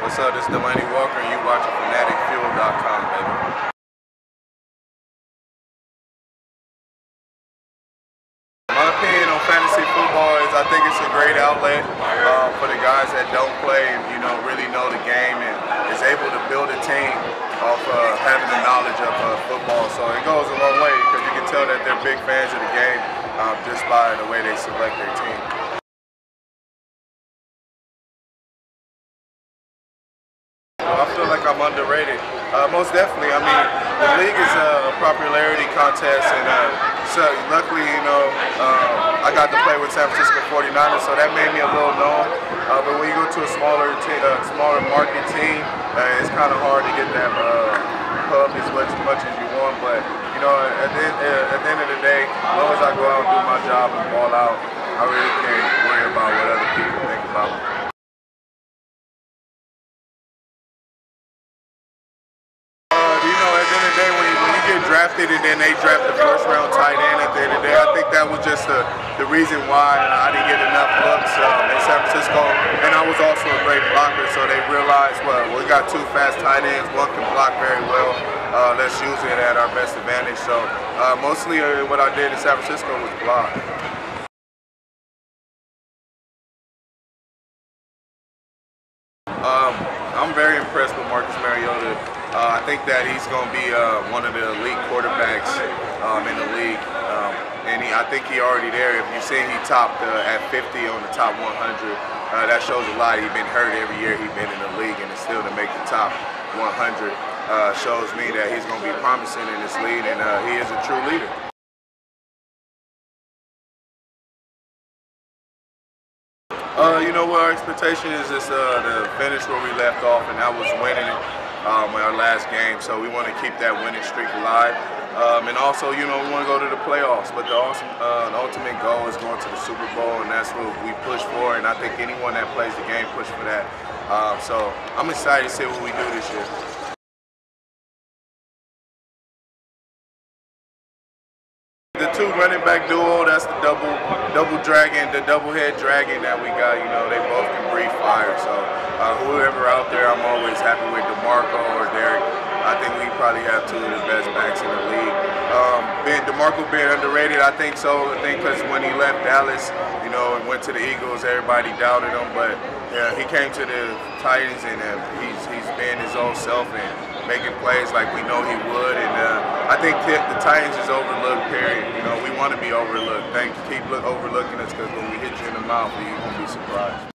What's up? This is Delaney Walker, and you watching FanaticFuel.com, baby. My opinion on fantasy football is I think it's a great outlet for the guys that don't play and really know the game and is able to build a team off having the knowledge of football. So it goes a long way because you can tell that they're big fans of the game just by the way they select their team. I feel like I'm underrated. Most definitely. I mean, the league is a popularity contest, and so luckily, I got to play with San Francisco 49ers, so that made me a little known. But when you go to a smaller market team, it's kind of hard to get that pub as much as you want. But at the end of the day, as long as I go out and do my job and ball out, I really can't worry about what other people think about me. Drafted and then they draft the first round tight end at the end of the day. I think that was just the reason why I didn't get enough looks in San Francisco, and I was also a great blocker, so they realized, well, we got two fast tight ends, one can block very well, let's use it at our best advantage. So mostly what I did in San Francisco was block. I'm very impressed with Marcus Mariota. I think that he's going to be one of the elite quarterbacks in the league, and I think he's already there. If you see he topped at 50 on the top 100, that shows a lot. He's been hurt every year he's been in the league, and still to make the top 100 shows me that he's going to be promising in this league, and he is a true leader. Our expectation is just to finish where we left off, and that was winning it in our last game. So we want to keep that winning streak alive, and also, we want to go to the playoffs. But the ultimate goal is going to the Super Bowl, and that's what we push for. And I think anyone that plays the game push for that. So I'm excited to see what we do this year. The two running back duo, that's the double dragon, the double head dragon that we got. They both can breathe fire. So whoever out there, I'm always happy with DeMarco or Derek. I think we probably have two of the best backs in the league. DeMarco being underrated, I think so. I think because when he left Dallas, and went to the Eagles, everybody doubted him. But he came to the Titans, and he's been his own self and making plays like we know he would. And I think the Titans is overlooked, period. We want to be overlooked. Keep overlooking us, because when we hit you in the mouth, you're going to be surprised.